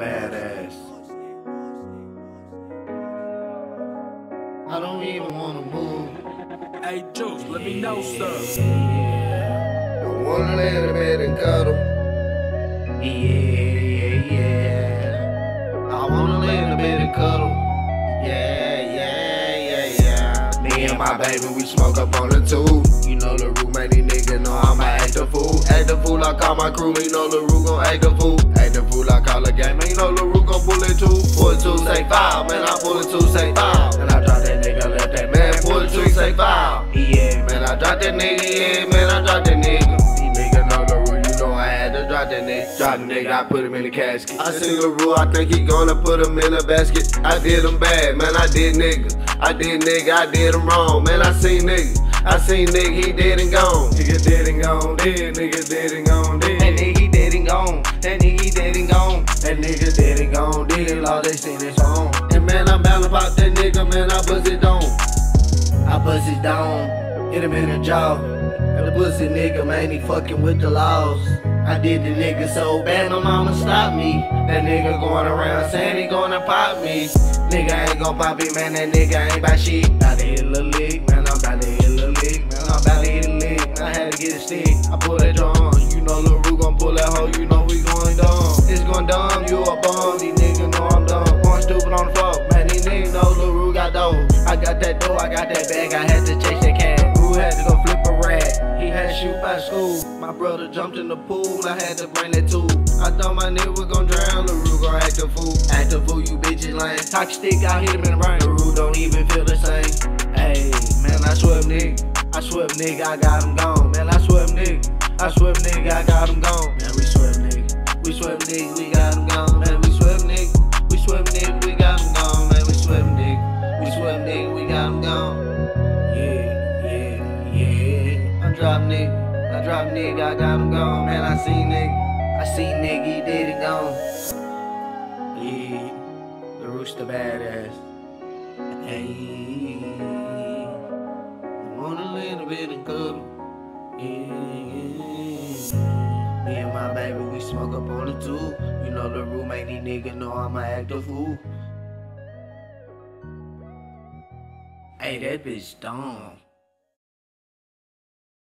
Badazz. I don't even wanna move. Hey, Juice, let me know, sir. I wanna lay in the bed and cuddle. I wanna lay in the bed and cuddle. Me and my baby, we smoke up on the tube. You know Lil Roosta, man, these niggas know I'ma act a fool. Act a fool, I call my crew, man, you know Lil Roosta gon' act a fool. Act a fool, I call a game, man, you know Lil Roosta gon' pull it 2. Pull it 2, say 5, man, I pull it 2, say 5. And I drop that nigga, left that man, pull it 2, say 5. Yeah, man, I drop that nigga, yeah, man, I drop that nigga. These niggas know Lil Roosta, you know I had to drop that nigga. Drop the nigga, I put him in the casket. I seen Lil Roosta, I think he gonna put him in a basket. I did him bad, man, I did nigga. I did him wrong, man, I seen nigga, he dead and gone. Nigga dead and gone, dead, nigga dead and gone, dead. That nigga dead and gone, that nigga dead and gone. That nigga dead and gone, dead, all they seen is home. And man, I'm bound about that nigga, man, I bust it down. I bust it down, hit him in the jaw. And the pussy nigga, man, he fucking with the laws. I did the nigga so bad, my mama stopped me. That nigga going around saying he gonna pop me. Nigga ain't gon' pop me, man, that nigga ain't by shit. Bout to hit a little lick, man, I'm bout to hit a little lick. Man, I'm bout to hit a lick, man, I had to get a stick. I pull that drum, you know Lil Roosta gon' pull that hoe, you know we going dumb. It's going dumb, you a bum, these niggas know I'm dumb. Going stupid on the fuck, man, these niggas know Lil Roosta got dough. I got that dough, I got that bag, I had to chase that cat. Roo had to go flip a rat, he had to shoot by school. My brother jumped in the pool, I had to bring that tool. I thought my nigga was gon' drown, Lil Roosta gon' act a fool. Act a fool, you bitches lame. Talk stick, I hit him in the brain. Lil Roosta don't even feel the same. Hey, man, I swear nigga, I got him gone. Man, I swear nigga, I got him gone. Man, we swear nigga, we got him gone. Man, we swear nigga, we got him gone. Man, we swear nigga, we got him gone. Yeah. I drop nigga, I got him gone. Man, I seen nigga, he dead and gone. Yeah, Lil Roosta Badazz. Hey, I wanna lay in the bed and cuddle. Yeah. Me and my baby, we smoke up on the tube. You know the roommate, these niggas know I'ma act a fool. Hey, that bitch dumb.